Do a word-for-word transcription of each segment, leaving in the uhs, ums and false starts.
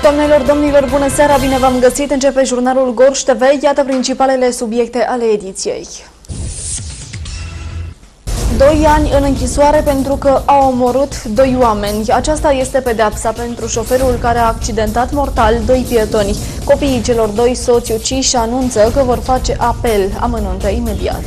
Doamnelor, domnilor, bună seara, bine v-am găsit. Începe jurnalul Gorj T V, iată principalele subiecte ale ediției. Doi ani în închisoare pentru că a omorât doi oameni. Aceasta este pedeapsa pentru șoferul care a accidentat mortal doi pietoni. Copiii celor doi soți uciși anunță că vor face apel. Amănunte imediat.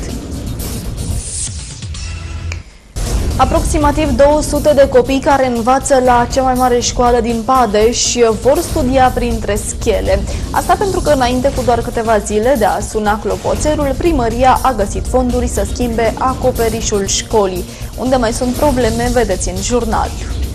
Aproximativ două sute de copii care învață la cea mai mare școală din Padeș vor studia printre schele. Asta pentru că înainte cu doar câteva zile de a suna clopoțelul, primăria a găsit fonduri să schimbe acoperișul școlii. Unde mai sunt probleme, vedeți în jurnal.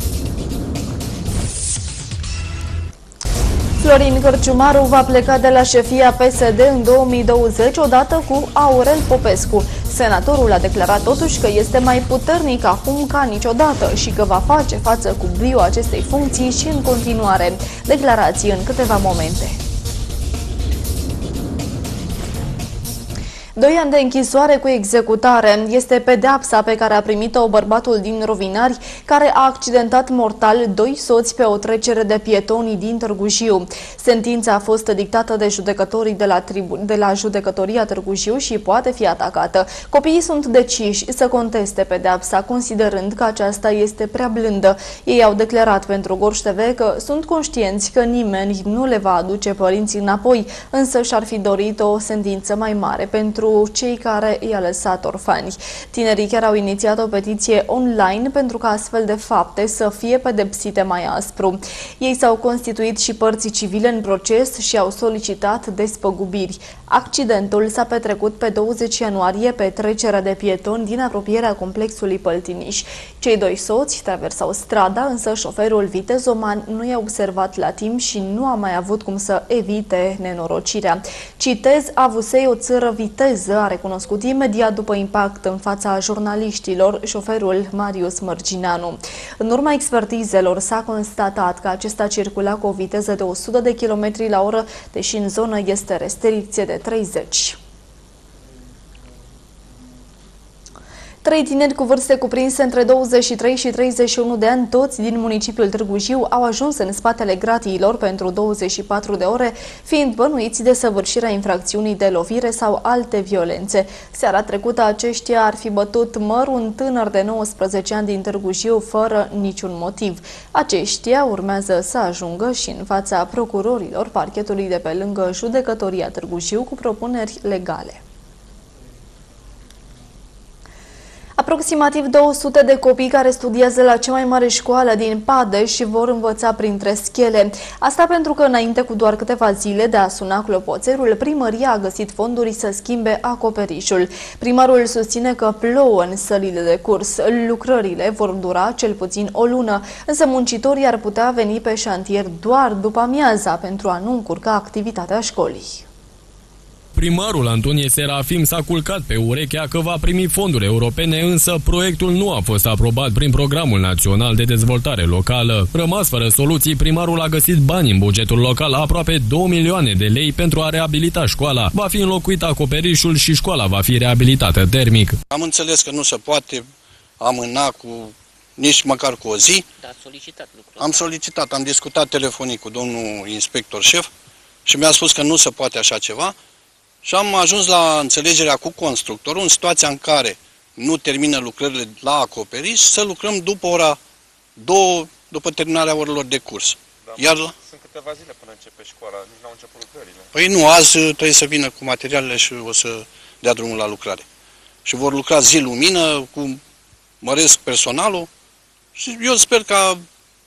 Florin Cărciumaru va pleca de la șefia P S D în două mii douăzeci odată cu Aurel Popescu. Senatorul a declarat totuși că este mai puternic acum ca niciodată și că va face față cu brio acestei funcții și în continuare. Declarații în câteva momente. Doi ani de închisoare cu executare este pedeapsa pe care a primit-o bărbatul din Rovinari, care a accidentat mortal doi soți pe o trecere de pietoni din Târgu Jiu. Sentința a fost dictată de judecătorii de la, tribu de la judecătoria Târgu Jiu și poate fi atacată. Copiii sunt deciși să conteste pedeapsa, considerând că aceasta este prea blândă. Ei au declarat pentru Gorj T V că sunt conștienți că nimeni nu le va aduce părinții înapoi, însă și-ar fi dorit o sentință mai mare pentru cei care i-a lăsat orfani. Tinerii chiar au inițiat o petiție online pentru ca astfel de fapte să fie pedepsite mai aspru. Ei s-au constituit și părții civile în proces și au solicitat despăgubiri. Accidentul s-a petrecut pe douăzeci ianuarie pe trecerea de pietoni din apropierea complexului Păltiniș. Cei doi soți traversau strada, însă șoferul vitezoman nu i-a observat la timp și nu a mai avut cum să evite nenorocirea. Citez, avusei o țără viteză, a recunoscut imediat după impact în fața jurnaliștilor șoferul Marius Mărgineanu. În urma expertizelor s-a constatat că acesta circula cu o viteză de o sută de kilometri la oră, deși în zonă este restricție de treizeci. Trei tineri cu vârste cuprinse între douăzeci și trei și treizeci și unu de ani, toți din municipiul Târgu Jiu, au ajuns în spatele gratiilor pentru douăzeci și patru de ore, fiind bănuiți de săvârșirea infracțiunii de lovire sau alte violențe. Seara trecută aceștia ar fi bătut măr un tânăr de nouăsprezece ani din Târgu Jiu fără niciun motiv. Aceștia urmează să ajungă și în fața procurorilor parchetului de pe lângă judecătoria Târgu Jiu cu propuneri legale. Aproximativ două sute de copii care studiază la cea mai mare școală din Padeș și vor învăța printre schele. Asta pentru că înainte cu doar câteva zile de a suna clopoțelul, primăria a găsit fonduri să schimbe acoperișul. Primarul susține că plouă în sălile de curs. Lucrările vor dura cel puțin o lună, însă muncitorii ar putea veni pe șantier doar după amiaza pentru a nu încurca activitatea școlii. Primarul Antonie Serafim s-a culcat pe urechea că va primi fonduri europene, însă proiectul nu a fost aprobat prin Programul Național de Dezvoltare Locală. Rămas fără soluții, primarul a găsit bani în bugetul local, aproape două milioane de lei pentru a reabilita școala. Va fi înlocuit acoperișul și școala va fi reabilitată termic. Am înțeles că nu se poate amâna cu nici măcar cu o zi. Dar solicitat lucrul. Am solicitat, am discutat telefonic cu domnul inspector șef și mi-a spus că nu se poate așa ceva. Și am ajuns la înțelegerea cu constructorul, în situația în care nu termină lucrările la acoperiș, să lucrăm după ora două, după terminarea orelor de curs. Da, Iar la... Sunt câteva zile până începe școala, nici n-au început lucrările. Păi nu, azi trebuie să vină cu materialele și o să dea drumul la lucrare. Și vor lucra zi lumină, cu măresc personalul și eu sper ca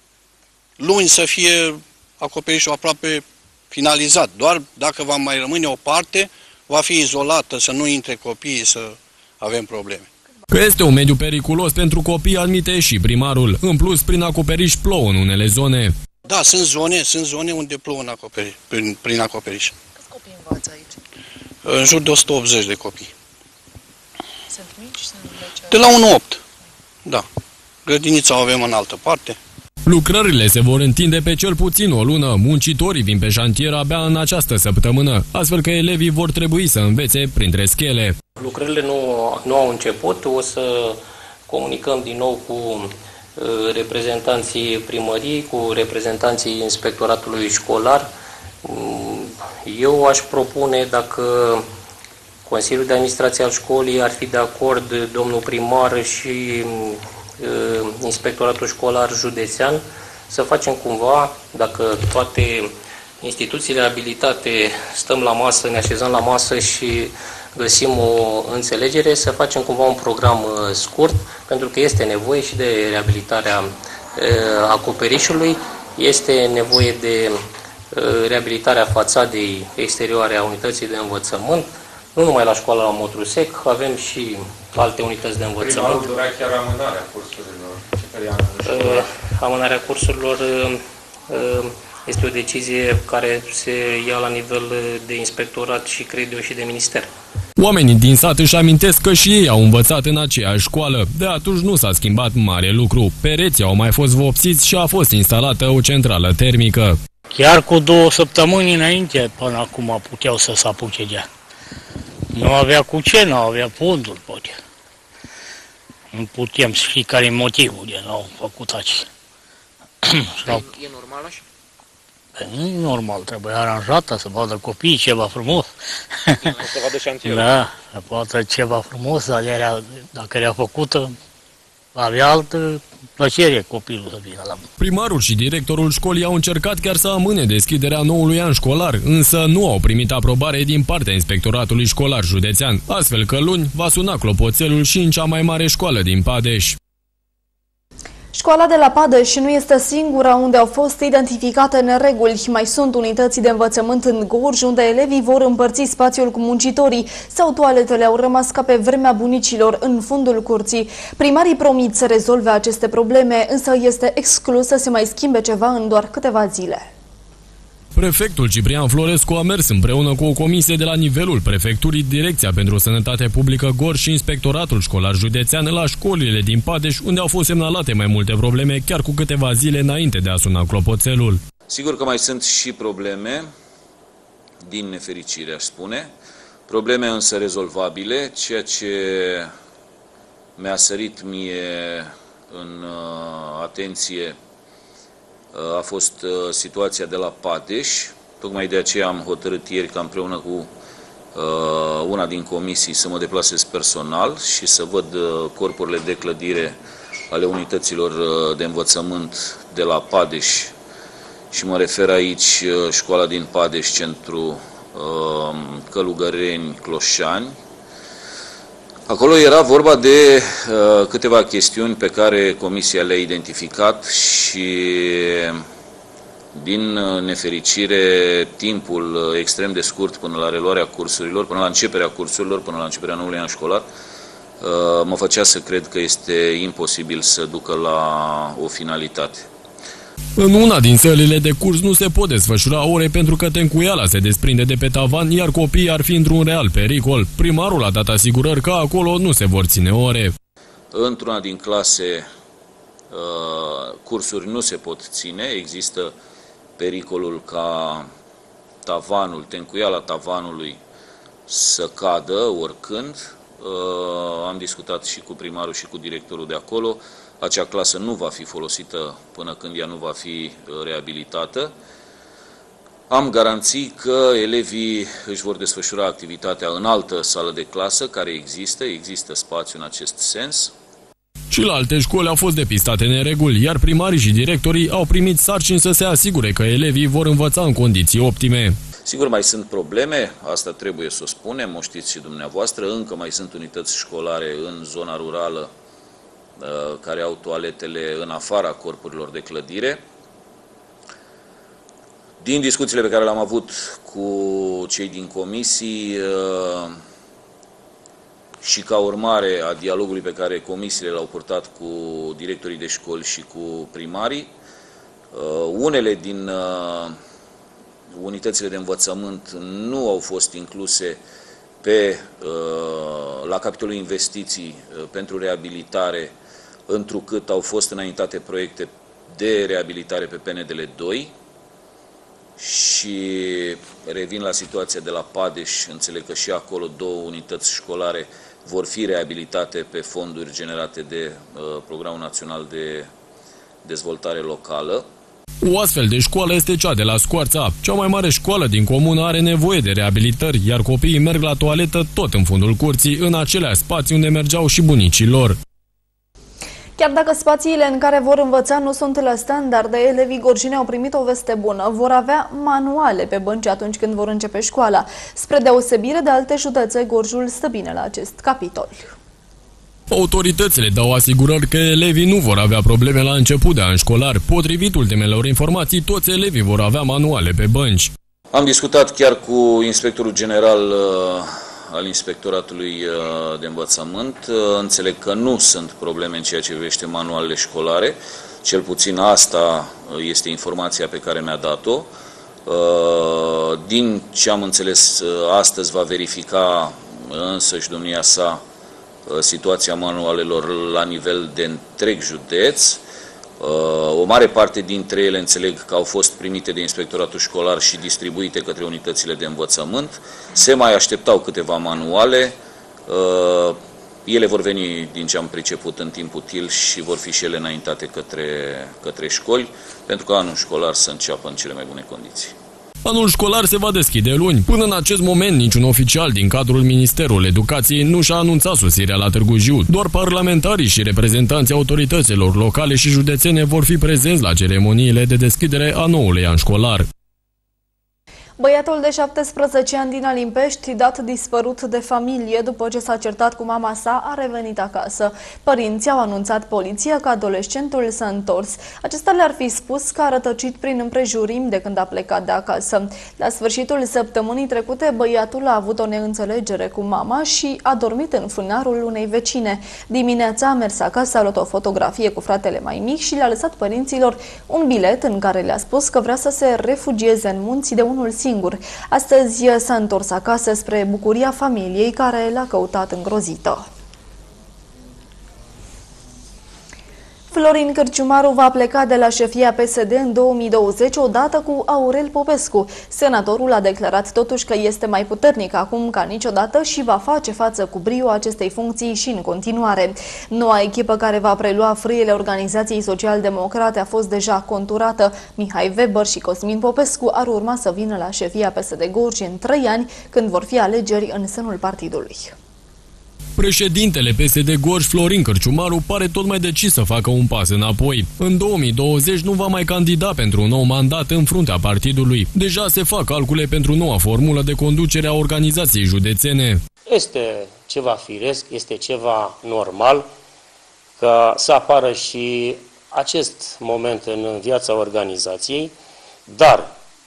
luni să fie acoperișul aproape finalizat. Doar dacă va mai rămâne o parte, va fi izolată, să nu intre copiii, să avem probleme. Că este un mediu periculos pentru copii, admite și primarul. În plus, prin acoperiș plouă în unele zone. Da, sunt zone, sunt zone unde plouă în acoperiș, prin, prin acoperiș. Câți copii învață aici? În jur de o sută optzeci de copii. Sunt mici? Sunt de la unu opt. Da. Grădinița o avem în altă parte. Lucrările se vor întinde pe cel puțin o lună. Muncitorii vin pe șantier abia în această săptămână, astfel că elevii vor trebui să învețe printre schele. Lucrările nu, nu au început, o să comunicăm din nou cu reprezentanții primăriei, cu reprezentanții inspectoratului școlar. Eu aș propune, dacă Consiliul de Administrație al școlii ar fi de acord, domnul primar și inspectoratul școlar județean, să facem cumva, dacă toate instituțiile abilitate stăm la masă, ne așezăm la masă și găsim o înțelegere, să facem cumva un program scurt, pentru că este nevoie și de reabilitarea acoperișului, este nevoie de reabilitarea fațadei exterioare a unității de învățământ, nu numai la școala la Motrusec, avem și alte unități de învățământ. Primarul dorea chiar amânarea cursurilor. Ce amânarea cursurilor este o decizie care se ia la nivel de inspectorat și, cred eu, și de minister. Oamenii din sat își amintesc că și ei au învățat în aceeași școală. De atunci nu s-a schimbat mare lucru. Pereții au mai fost vopsiți și a fost instalată o centrală termică. Chiar cu două săptămâni înainte, până acum, puteau să se apuce de ea. Nu avea cu ce, nu avea fonduri, poate. Nu putem să știi care e motivul de n-au făcut aici. E normal așa? Nu e normal, trebuie aranjată, să vadă copiii ceva frumos. Să vadă șantierul. Da, să vadă ceva frumos, dar era, dacă era făcută, avea altă plăcere copilul să vină la muncă. Primarul și directorul școlii au încercat chiar să amâne deschiderea noului an școlar, însă nu au primit aprobare din partea inspectoratului școlar județean, astfel că luni va suna clopoțelul și în cea mai mare școală din Padeș. Școala de la Padeș nu este singura unde au fost identificate nereguli. Mai sunt unități de învățământ în Gorj, unde elevii vor împărți spațiul cu muncitorii sau toaletele au rămas ca pe vremea bunicilor în fundul curții. Primarii promit să rezolve aceste probleme, însă este exclus să se mai schimbe ceva în doar câteva zile. Prefectul Ciprian Florescu a mers împreună cu o comisie de la nivelul prefecturii, Direcția pentru Sănătate Publică Gorj și Inspectoratul Școlar Județean la școlile din Padeș, unde au fost semnalate mai multe probleme chiar cu câteva zile înainte de a suna clopoțelul. Sigur că mai sunt și probleme, din nefericire aș spune, probleme însă rezolvabile, ceea ce mi-a sărit mie în atenție a fost situația de la Padeș. Tocmai de aceea am hotărât ieri ca împreună cu una din comisii să mă deplasez personal și să văd corpurile de clădire ale unităților de învățământ de la Padeș. Și mă refer aici școala din Padeș, centru Călugăreni, Cloșani. Acolo era vorba de uh, câteva chestiuni pe care comisia le-a identificat și, din nefericire, timpul extrem de scurt până la reluarea cursurilor, până la începerea cursurilor, până la începerea noului an școlar, uh, mă făcea să cred că este imposibil să ducă la o finalitate. În una din sălile de curs nu se pot desfășura ore pentru că tencuiala se desprinde de pe tavan, iar copiii ar fi într-un real pericol. Primarul a dat asigurări că acolo nu se vor ține ore. Într-una din clase cursuri nu se pot ține, există pericolul ca tavanul, tencuiala tavanului să cadă oricând. Am discutat și cu primarul și cu directorul de acolo. Acea clasă nu va fi folosită până când ea nu va fi reabilitată. Am garanții că elevii își vor desfășura activitatea în altă sală de clasă care există, există spațiu în acest sens. Și la alte școli au fost depistate nereguli, iar primarii și directorii au primit sarcini să se asigure că elevii vor învăța în condiții optime. Sigur, mai sunt probleme, asta trebuie să o spunem, o știți și dumneavoastră, încă mai sunt unități școlare în zona rurală care au toaletele în afara corpurilor de clădire. Din discuțiile pe care le-am avut cu cei din comisii și ca urmare a dialogului pe care comisiile l-au purtat cu directorii de școli și cu primarii, unele din unitățile de învățământ nu au fost incluse pe, la capitolul investiții pentru reabilitare, întrucât au fost înaintate proiecte de reabilitare pe P N D L doi și revin la situația de la Padeș, înțeleg că și acolo două unități școlare vor fi reabilitate pe fonduri generate de uh, Programul Național de dezvoltare locală. O astfel de școală este cea de la Scoarța. Cea mai mare școală din comună are nevoie de reabilitări, iar copiii merg la toaletă tot în fundul curții, în aceleași spații unde mergeau și bunicii lor. Chiar dacă spațiile în care vor învăța nu sunt la standarde, elevii gorjeni au primit o veste bună. Vor avea manuale pe bănci atunci când vor începe școala. Spre deosebire de alte județe, Gorjul stă bine la acest capitol. Autoritățile dau asigurări că elevii nu vor avea probleme la început de an școlar. Potrivit ultimelor informații, toți elevii vor avea manuale pe bănci. Am discutat chiar cu inspectorul general uh, al Inspectoratului uh, de Învățământ. Uh, înțeleg că nu sunt probleme în ceea ce privește manualele școlare. Cel puțin asta este informația pe care mi-a dat-o. Uh, din ce am înțeles, uh, astăzi va verifica însăși domnia sa situația manualelor la nivel de întreg județ. O mare parte dintre ele înțeleg că au fost primite de Inspectoratul Școlar și distribuite către unitățile de învățământ. Se mai așteptau câteva manuale. Ele vor veni, din ce am priceput, în timp util și vor fi și ele înaintate către, către școli, pentru că anul școlar să înceapă în cele mai bune condiții. Anul școlar se va deschide luni. Până în acest moment, niciun oficial din cadrul Ministerului Educației nu și-a anunțat sosirea la Târgu Jiu. Doar parlamentarii și reprezentanții autorităților locale și județene vor fi prezenți la ceremoniile de deschidere a noului an școlar. Băiatul de șaptesprezece ani din Alimpești, dat dispărut de familie după ce s-a certat cu mama sa, a revenit acasă. Părinții au anunțat poliția că adolescentul s-a întors. Acesta le-ar fi spus că a rătăcit prin împrejurim de când a plecat de acasă. La sfârșitul săptămânii trecute, băiatul a avut o neînțelegere cu mama și a dormit în fânarul unei vecine. Dimineața a mers acasă, a luat o fotografie cu fratele mai mic și le-a lăsat părinților un bilet în care le-a spus că vrea să se refugieze în munți de unul singur. Astăzi s-a întors acasă spre bucuria familiei care l-a căutat îngrozită. Florin Cârciumaru va pleca de la șefia P S D în două mii douăzeci odată cu Aurel Popescu. Senatorul a declarat totuși că este mai puternic acum ca niciodată și va face față cu brio acestei funcții și în continuare. Noua echipă care va prelua frâiele organizației social-democrate a fost deja conturată. Mihai Weber și Cosmin Popescu ar urma să vină la șefia P S D Gorj în trei ani, când vor fi alegeri în sânul partidului. Președintele P S D Gorj, Florin Cârciumaru, pare tot mai decis să facă un pas înapoi. În două mii douăzeci nu va mai candida pentru un nou mandat în fruntea partidului. Deja se fac calcule pentru noua formulă de conducere a organizației județene. Este ceva firesc, este ceva normal ca să apară și acest moment în viața organizației, dar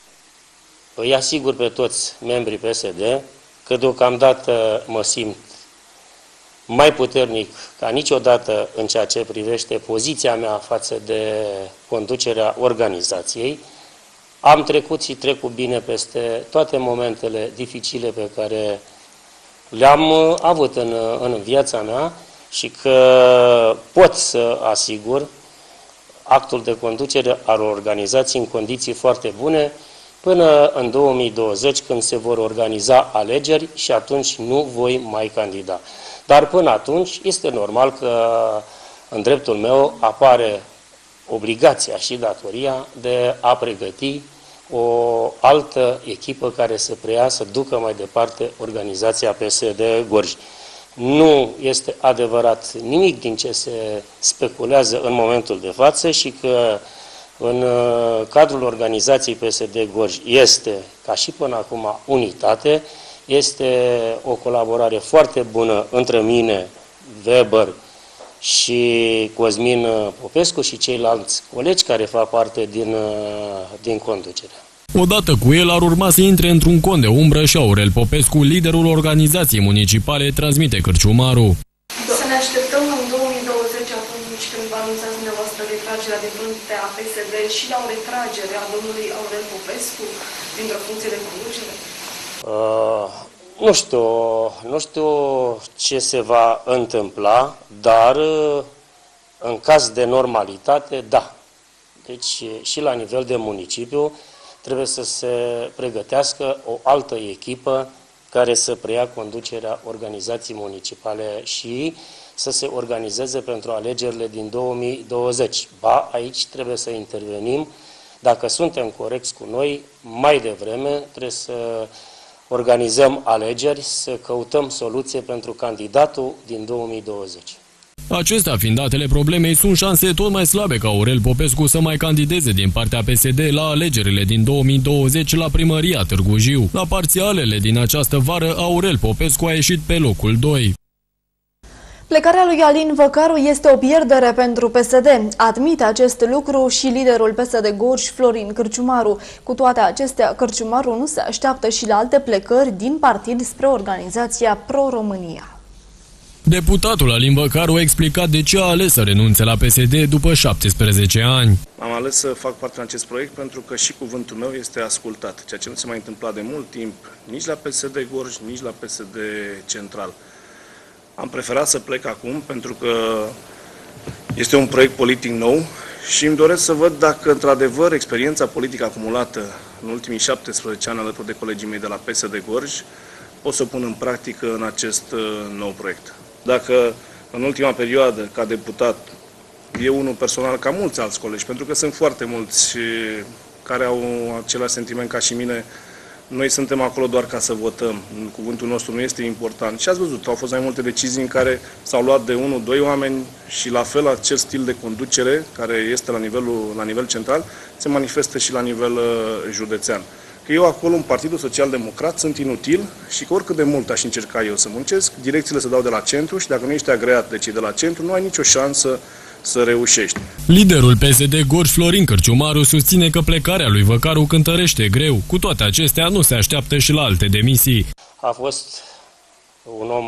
îi asigur pe toți membrii P S D că deocamdată mă simt mai puternic ca niciodată în ceea ce privește poziția mea față de conducerea organizației. Am trecut și trec cu bine peste toate momentele dificile pe care le-am avut în, în viața mea și că pot să asigur actul de conducere al organizației în condiții foarte bune până în două mii douăzeci, când se vor organiza alegeri și atunci nu voi mai candida. Dar până atunci este normal că în dreptul meu apare obligația și datoria de a pregăti o altă echipă care să preia, să ducă mai departe organizația P S D Gorj. Nu este adevărat nimic din ce se speculează în momentul de față și că în cadrul organizației P S D Gorj este, ca și până acum, unitate. Este o colaborare foarte bună între mine, Weber și Cosmin Popescu și ceilalți colegi care fac parte din, din conducere. Odată cu el ar urma să intre într-un cont de umbră și Aurel Popescu, liderul organizației municipale, transmite Cârciumaru. Să ne așteptăm în două mii douăzeci, atunci când vă anunțați dumneavoastră retragerea din fruntea P S D, și la o retragere a domnului Aurel Popescu dintr-o funcție de conducere? Uh, nu știu, nu știu ce se va întâmpla, dar în caz de normalitate, da. Deci și la nivel de municipiu trebuie să se pregătească o altă echipă care să preia conducerea organizației municipale și să se organizeze pentru alegerile din două mii douăzeci. Ba, aici trebuie să intervenim. Dacă suntem corecți cu noi, mai devreme trebuie să organizăm alegeri, să căutăm soluție pentru candidatul din două mii douăzeci. Acestea fiind datele problemei, sunt șanse tot mai slabe ca Aurel Popescu să mai candideze din partea P S D la alegerile din două mii douăzeci la primăria Târgu Jiu. La parțialele din această vară, Aurel Popescu a ieșit pe locul doi. Plecarea lui Alin Văcaru este o pierdere pentru P S D. Admite acest lucru și liderul P S D Gorj, Florin Cârciumaru. Cu toate acestea, Cârciumaru nu se așteaptă și la alte plecări din partid spre organizația Pro-România. Deputatul Alin Văcaru a explicat de ce a ales să renunțe la P S D după șaptesprezece ani. Am ales să fac parte din acest proiect pentru că și cuvântul meu este ascultat, ceea ce nu se mai întâmpla de mult timp nici la P S D Gorj, nici la P S D Central. Am preferat să plec acum pentru că este un proiect politic nou și îmi doresc să văd dacă într-adevăr experiența politică acumulată în ultimii șaptesprezece ani alături de colegii mei de la P S D Gorj pot să o pun în practică în acest nou proiect. Dacă în ultima perioadă, ca deputat, eu unul personal, ca mulți alți colegi, pentru că sunt foarte mulți care au același sentiment ca și mine, noi suntem acolo doar ca să votăm. Cuvântul nostru nu este important. Și ați văzut, au fost mai multe decizii în care s-au luat de unul, doi oameni și la fel acest stil de conducere, care este la, nivelul, la nivel central, se manifestă și la nivel uh, județean. Că eu acolo, în Partidul Social Democrat, sunt inutil și că oricât de mult aș încerca eu să muncesc, direcțiile se dau de la centru și dacă nu ești agreat de cei de la centru, nu ai nicio șansă să reușești. Liderul P S D Gorj, Florin Cârciumaru, susține că plecarea lui Văcaru cântărește greu. Cu toate acestea, nu se așteaptă și la alte demisii. A fost un om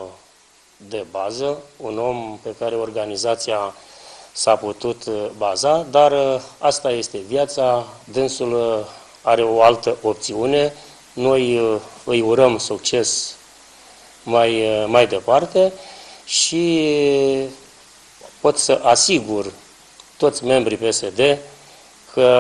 de bază, un om pe care organizația s-a putut baza, dar asta este viața, dânsul are o altă opțiune. Noi îi urăm succes mai, mai departe și pot să asigur toți membrii P S D că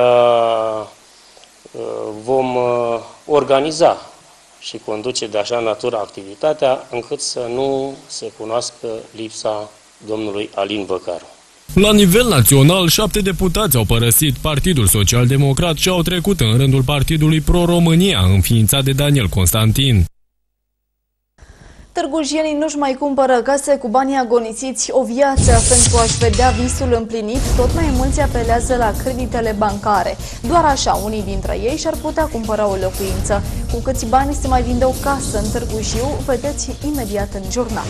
vom organiza și conduce de așa natură activitatea încât să nu se cunoască lipsa domnului Alin Văcaru. La nivel național, șapte deputați au părăsit Partidul Social Democrat și au trecut în rândul Partidului Pro-România, înființat de Daniel Constantin. Târgujienii nu-și mai cumpără case cu banii agonisiți o viață. Pentru a-și vedea visul împlinit, tot mai mulți apelează la creditele bancare. Doar așa, unii dintre ei și-ar putea cumpăra o locuință. Cu câți bani se mai vinde o casă în Târgu Jiu, vedeți imediat în jurnal.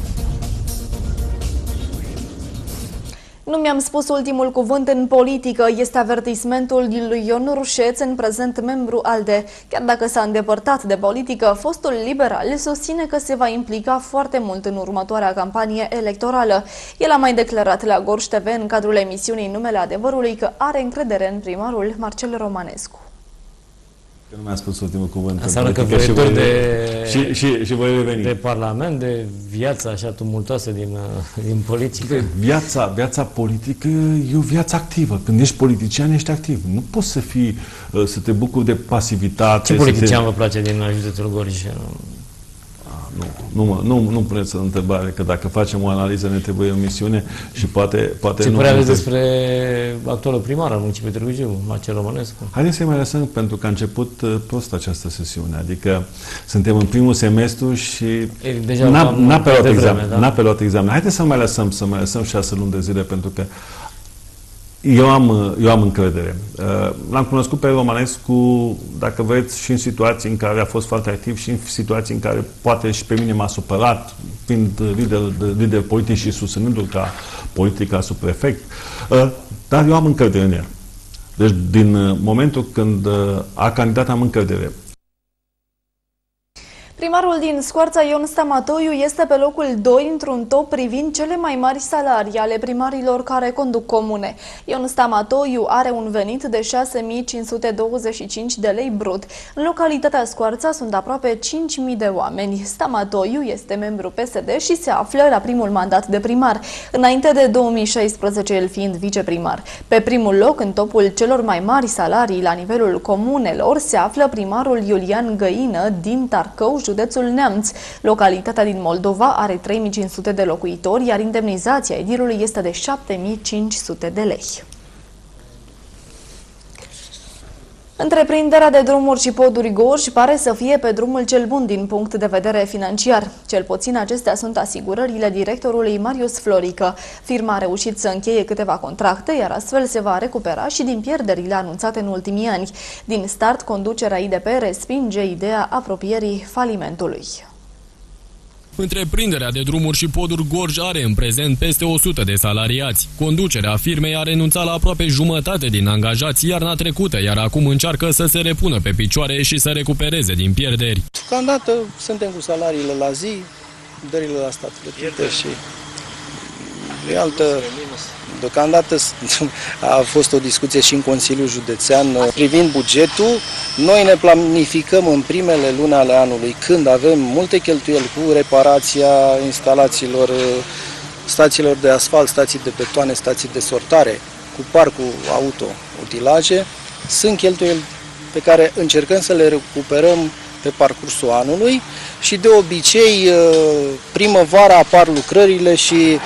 Nu mi-am spus ultimul cuvânt în politică, este avertismentul lui Ion Rușeț, în prezent membru ALDE. Chiar dacă s-a îndepărtat de politică, fostul liberal susține că se va implica foarte mult în următoarea campanie electorală. El a mai declarat la Gorj T V în cadrul emisiunii Numele Adevărului că are încredere în primarul Marcel Romanescu. Că nu mi-a spus ultimul cuvânt. Înseamnă că vrei de, și, și, și voi reveni. De parlament, de viața așa tumultoasă din, din politică. Viața, viața politică e o viață activă. Când ești politician, ești activ. Nu poți să fii, să te bucuri de pasivitate. Ce politician te... vă place din județul Gorj? Nu, nu, nu, nu puneți întrebare, că dacă facem o analiză ne trebuie o misiune și poate, poate ce nu... Ce părere aveți despre actualul primar al municipiului Târgu Jiu, Marcel Romanescu? Haideți să-i mai lăsăm, pentru că a început prost această sesiune. Adică suntem în primul semestru și n-a pe luat examen. Da? N-a pe luat examen. Haideți să mai lăsăm, să mai lăsăm șase luni de zile, pentru că Eu am, eu am încredere. L-am cunoscut pe Romanescu, dacă vreți, și în situații în care a fost foarte activ și în situații în care poate și pe mine m-a supărat, fiind lider, lider politic și susținându-l ca politic, ca subprefect. Dar eu am încredere în el. Deci, din momentul când a candidat, am încredere. Primarul din Scoarța, Ion Stamatoiu, este pe locul doi într-un top privind cele mai mari salarii ale primarilor care conduc comune. Ion Stamatoiu are un venit de șase mii cinci sute douăzeci și cinci de lei brut. În localitatea Scoarța sunt aproape cinci mii de oameni. Stamatoiu este membru P S D și se află la primul mandat de primar, înainte de două mii șaisprezece, el fiind viceprimar. Pe primul loc, în topul celor mai mari salarii la nivelul comunelor, se află primarul Iulian Găină din Tarcău, județul județul Neamț. Localitatea din Moldova are trei mii cinci sute de locuitori, iar indemnizația edilului este de șapte mii cinci sute de lei. Întreprinderea de drumuri și poduri Gorj pare să fie pe drumul cel bun din punct de vedere financiar. Cel puțin acestea sunt asigurările directorului Marius Florică. Firma a reușit să încheie câteva contracte, iar astfel se va recupera și din pierderile anunțate în ultimii ani. Din start, conducerea I D P respinge ideea apropierii falimentului. Întreprinderea de drumuri și poduri Gorj are în prezent peste o sută de salariați. Conducerea firmei a renunțat la aproape jumătate din angajați iarna trecută, iar acum încearcă să se repună pe picioare și să recupereze din pierderi. Deocamdată suntem cu salariile la zi, dările la stat plătite și e altă... Deocamdată a fost o discuție și în Consiliul Județean privind bugetul. Noi ne planificăm în primele luni ale anului, când avem multe cheltuieli cu reparația instalațiilor, stațiilor de asfalt, stații de betoane, stații de sortare, cu parcul auto, utilaje. Sunt cheltuieli pe care încercăm să le recuperăm pe parcursul anului și de obicei primăvara apar lucrările și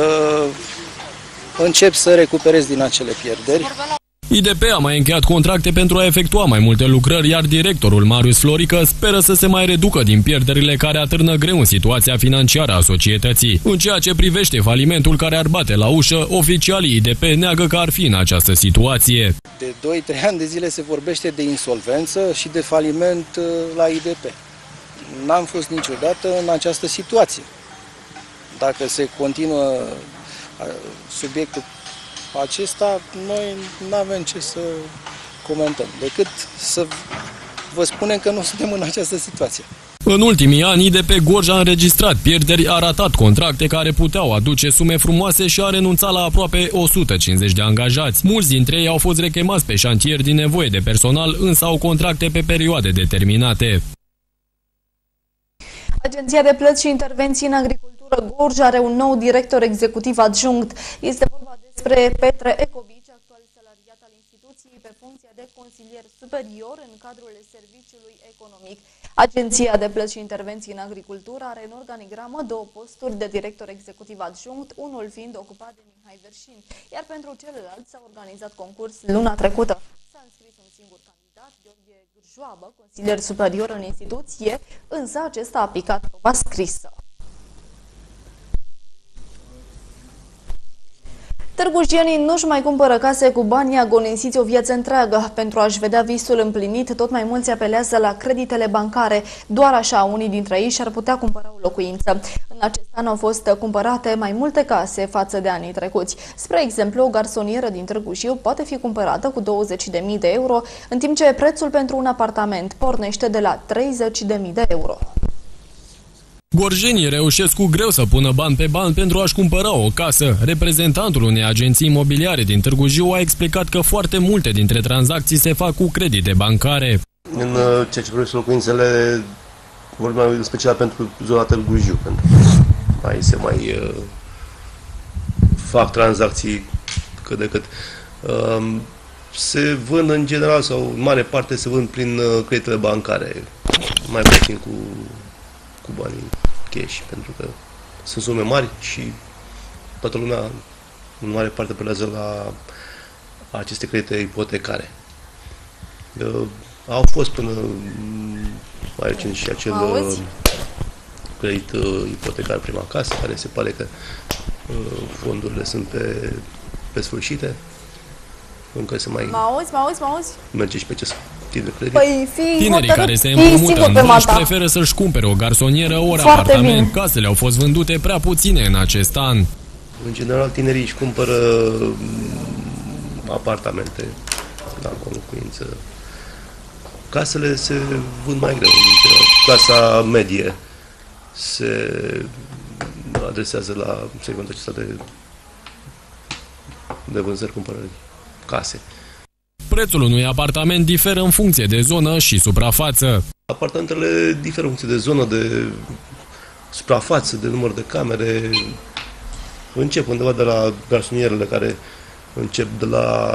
încep să recuperez din acele pierderi. I D P a mai încheiat contracte pentru a efectua mai multe lucrări, iar directorul Marius Florică speră să se mai reducă din pierderile care atârnă greu în situația financiară a societății. În ceea ce privește falimentul care ar bate la ușă, oficialii I D P neagă că ar fi în această situație. De doi trei ani de zile se vorbește de insolvență și de faliment la I D P. N-am fost niciodată în această situație. Dacă se continuă subiectul acesta, noi nu avem ce să comentăm, decât să vă spunem că nu suntem în această situație. În ultimii ani, I D P Gorj a înregistrat pierderi, a ratat contracte care puteau aduce sume frumoase și a renunțat la aproape o sută cincizeci de angajați. Mulți dintre ei au fost rechemați pe șantier din nevoie de personal, însă au contracte pe perioade determinate. Agenția de Plăți și Intervenții în Agricultură Gorj are un nou director executiv adjunct. Este vorba despre Petre Ecobici, actual salariat al instituției pe funcția de consilier superior în cadrul serviciului economic. Agenția de Plăți și Intervenții în Agricultură are în organigramă două posturi de director executiv adjunct, unul fiind ocupat de Mihai Verșin, iar pentru celălalt s-a organizat concurs luna trecută. S-a înscris un singur candidat, Gheorghe Gârjoabă, consilier superior în instituție, însă acesta a aplicat proba scrisă. Târgujienii nu-și mai cumpără case cu banii agonisiți o viață întreagă. Pentru a-și vedea visul împlinit, tot mai mulți apelează la creditele bancare. Doar așa unii dintre ei și-ar putea cumpăra o locuință. În acest an au fost cumpărate mai multe case față de anii trecuți. Spre exemplu, o garsonieră din Târgu Jiu poate fi cumpărată cu douăzeci de mii de euro, în timp ce prețul pentru un apartament pornește de la treizeci de mii de euro. Gorjenii reușesc cu greu să pună bani pe bani pentru a-și cumpăra o casă. Reprezentantul unei agenții imobiliare din Târgu Jiu a explicat că foarte multe dintre tranzacții se fac cu credite bancare. În ceea ce privește locuințele, vorbim în special pentru zona Târgu Jiu, pentru că mai se mai uh, fac tranzacții cât de cât. Uh, se vând în general, sau în mare parte se vând prin uh, creditele bancare, mai puțin cu cu banii cash, pentru că sunt sume mari și toată lumea în mare parte apelează la aceste credite ipotecare. Uh, au fost până mai recent și acel uh, credit uh, ipotecar prima casă, care se pare că uh, fondurile sunt pe, pe sfârșite. Încă se mai... Mă auzi, mă auzi, mă auzi? Merge și pe acest tip de credit. Păi, Tinerii care se împrumută în bănci preferă să-și cumpere o garsonieră ori Foarte apartament. Bine. Casele au fost vândute prea puține în acest an. În general, tinerii își cumpără apartamente, da, cu locuință. Casele se vând mai greu. Clasa medie se adresează la segmentul acesta de, de vânzări, cumpărări, case. Prețul unui apartament diferă în funcție de zonă și suprafață. Apartamentele diferă în funcție de zonă, de suprafață, de număr de camere. Încep undeva de la garsonierele care încep de la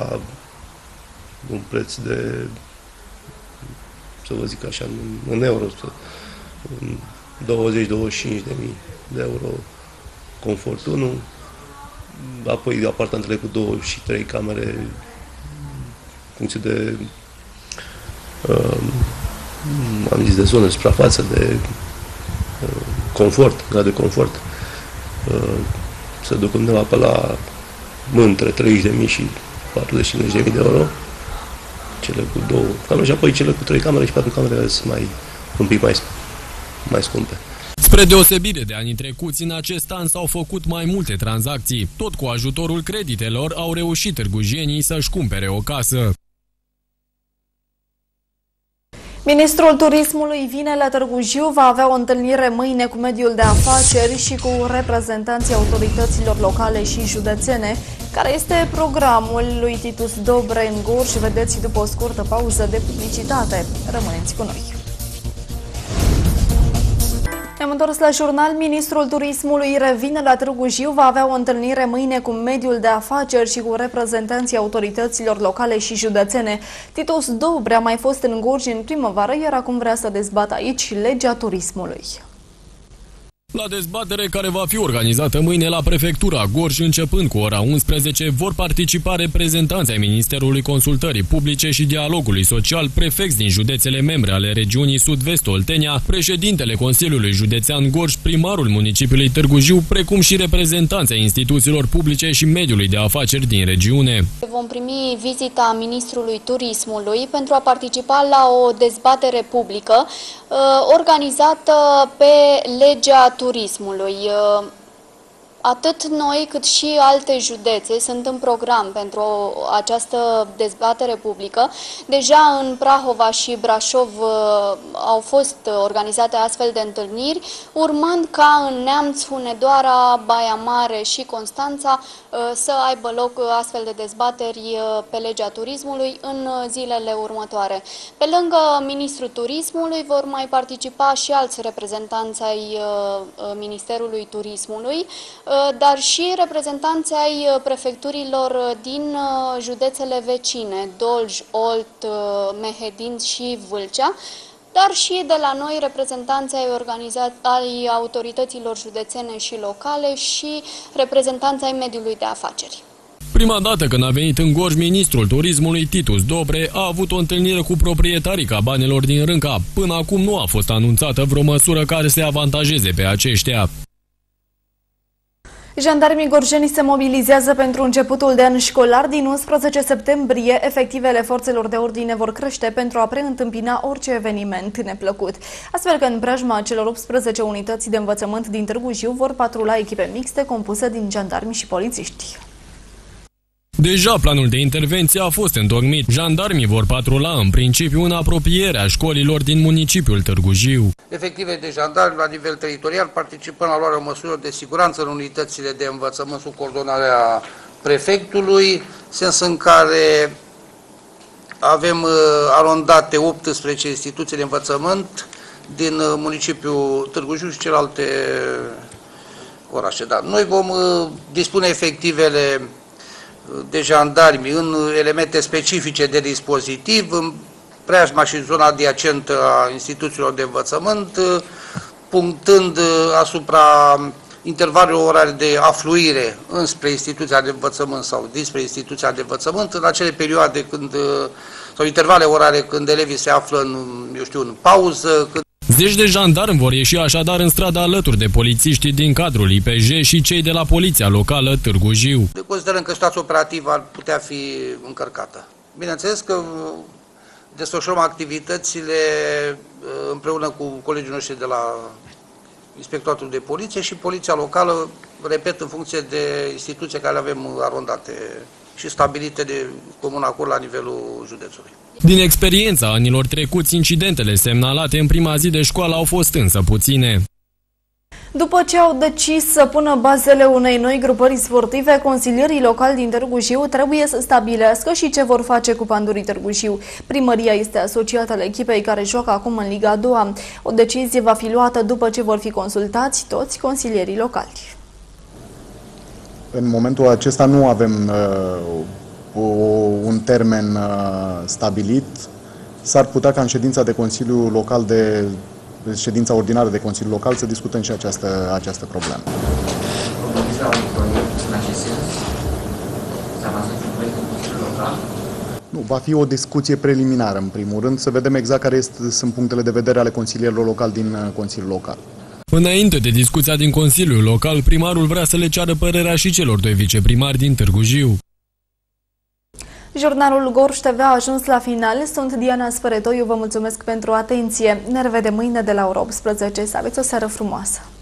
un preț de, să vă zic așa, în euro, douăzeci douăzeci și cinci de mii de euro confort unu, apoi apartamentele cu două și trei camere în funcție de uh, am zis de zonă, suprafață, de uh, confort, grad de confort. Uh, se duc undeva pe la între treizeci de mii și patruzeci și cinci de mii de euro, cele cu două camere și apoi cele cu trei camere și patru camere sunt mai, un pic mai, mai scumpe. Spre deosebire de anii trecuți, în acest an s-au făcut mai multe tranzacții. Tot cu ajutorul creditelor au reușit târgujienii să-și cumpere o casă. Ministrul Turismului vine la Târgu Jiu, va avea o întâlnire mâine cu mediul de afaceri și cu reprezentanții autorităților locale și județene. Care este programul lui Titus Dobre în Gorj? Vedeți după o scurtă pauză de publicitate. Rămâneți cu noi! Ne-am întors la jurnal. Ministrul Turismului revine la Târgu Jiu, va avea o întâlnire mâine cu mediul de afaceri și cu reprezentanții autorităților locale și județene. Titus Dobre a mai fost în Gorj în primăvară, iar acum vrea să dezbată aici legea turismului. La dezbatere care va fi organizată mâine la Prefectura Gorj, începând cu ora unsprezece, vor participa reprezentanți ai Ministerului Consultării Publice și Dialogului Social, prefecți din județele membre ale regiunii Sud-Vest Oltenia, președintele Consiliului Județean Gorj, primarul municipiului Târgu Jiu, precum și reprezentanți ai instituțiilor publice și mediului de afaceri din regiune. Vom primi vizita Ministrului Turismului pentru a participa la o dezbatere publică organizată pe legea turismului. Atât noi cât și alte județe sunt în program pentru această dezbatere publică. Deja în Prahova și Brașov au fost organizate astfel de întâlniri, urmând ca în Neamț, Hunedoara, Baia Mare și Constanța să aibă loc astfel de dezbateri pe legea turismului în zilele următoare. Pe lângă Ministrul Turismului vor mai participa și alți reprezentanți ai Ministerului Turismului, dar și reprezentanți ai prefecturilor din județele vecine, Dolj, Olt, Mehedin și Vâlcea, dar și de la noi reprezentanți ai, ai autorităților județene și locale și reprezentanți ai mediului de afaceri. Prima dată când a venit în Gorj, ministrul turismului Titus Dobre a avut o întâlnire cu proprietarii cabanelor din Rânca. Până acum nu a fost anunțată vreo măsură care să avantajeze pe aceștia. Jandarmii gorjeni se mobilizează pentru începutul de an școlar. Din unsprezece septembrie, efectivele forțelor de ordine vor crește pentru a preîntâmpina orice eveniment neplăcut. Astfel că în preajma celor optsprezece unități de învățământ din Târgu Jiu vor patrula echipe mixte compuse din jandarmi și polițiști. Deja planul de intervenție a fost întocmit. Jandarmii vor patrula în principiu în apropierea școlilor din municipiul Târgu Jiu. Efective de jandarmi la nivel teritorial participând la luarea măsurilor de siguranță în unitățile de învățământ sub coordonarea prefectului, sens în care avem uh, arondate optsprezece instituții de învățământ din uh, municipiul Târgu Jiu și celelalte orașe. Da. Noi vom uh, dispune efectivele de jandarmi în elemente specifice de dispozitiv, în preajma și zona adiacentă a instituțiilor de învățământ, punctând asupra intervalelor orare de afluire înspre instituția de învățământ sau dinspre instituția de învățământ, în acele perioade când, sau intervale orare când elevii se află în, eu știu, în pauză, când Zeci de jandarmi vor ieși așadar în stradă alături de polițiștii din cadrul I P J și cei de la Poliția Locală Târgu Jiu. Considerăm că situația operativă ar putea fi încărcată. Bineînțeles că desfășurăm activitățile împreună cu colegii noștri de la Inspectoratul de Poliție și Poliția Locală, repet, în funcție de instituții care le avem arondate și stabilite de comun acord la nivelul județului. Din experiența anilor trecuți, incidentele semnalate în prima zi de școală au fost însă puține. După ce au decis să pună bazele unei noi grupări sportive, consilierii locali din Târgu Jiu trebuie să stabilească și ce vor face cu Pandurii Târgu Jiu. Primăria este asociată la echipei care joacă acum în Liga a doua. O decizie va fi luată după ce vor fi consultați toți consilierii locali. În momentul acesta nu avem uh, o, un termen uh, stabilit. S-ar putea ca în ședința de Consiliu Local de ședința ordinară de Consiliul Local să discutăm și această, această problemă. Nu, va fi o discuție preliminară, în primul rând, să vedem exact care este, sunt punctele de vedere ale consilierilor locali din Consiliul Local. Înainte de discuția din Consiliul Local, primarul vrea să le ceară părerea și celor doi viceprimari din Târgu Jiu. Jurnalul Gorj T V a ajuns la final. Sunt Diana Sfăretoiu, vă mulțumesc pentru atenție. Ne revedem mâine de la ora optsprezece. Să aveți o seară frumoasă!